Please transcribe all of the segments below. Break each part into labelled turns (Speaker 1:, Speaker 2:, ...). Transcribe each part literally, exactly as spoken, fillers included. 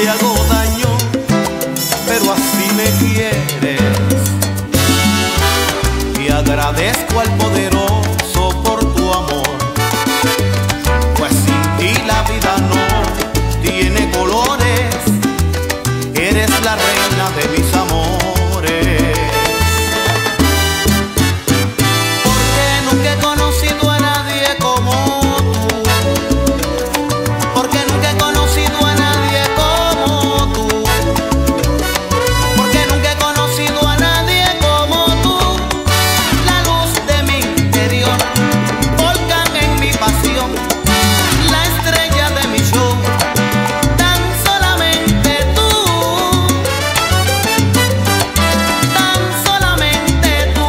Speaker 1: te hago daño, pero así me quieres. Y agradezco al poderoso por tu amor, pues sin ti la vida no tiene colores. Eres la reina de mis amores. Porque nunca he conocido a nadie como tú. Porque nunca he conocido a nadie como tú. Porque nunca he conocido a nadie como tú. La luz de mi interior volcan en mi pasión, la estrella de mi show, tan solamente tú. Tan solamente tú.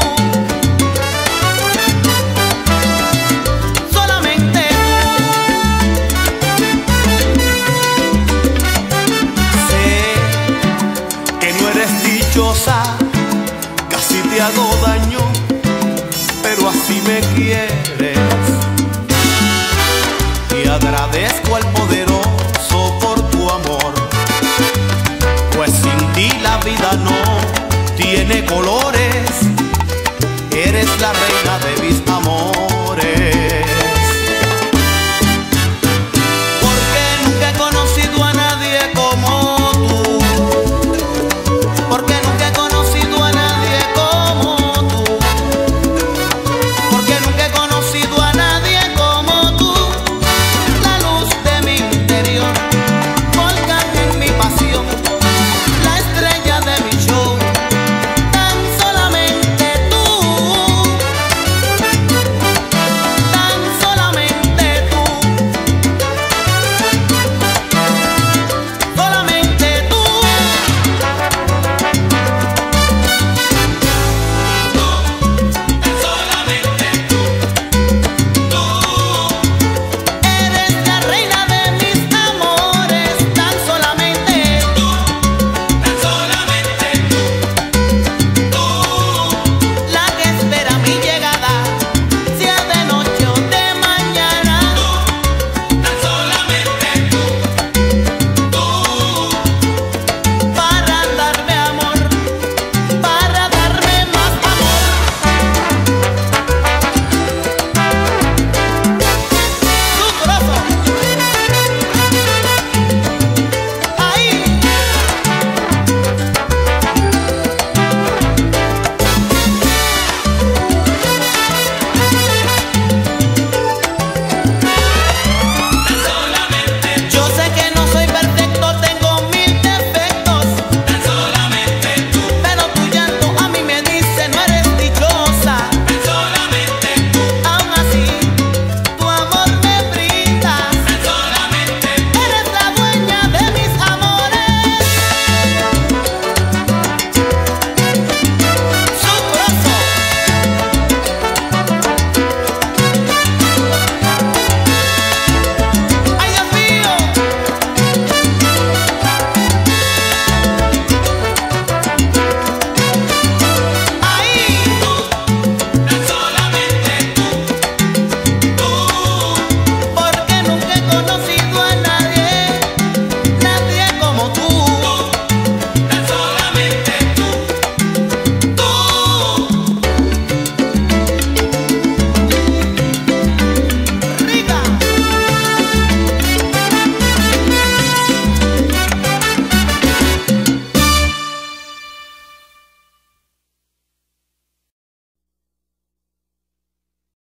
Speaker 1: Solamente tú. Sé que no eres dichosa, casi te hago daño, pero así me quieres. Y agradezco al poderoso por tu amor, pues sin ti la vida no tiene color.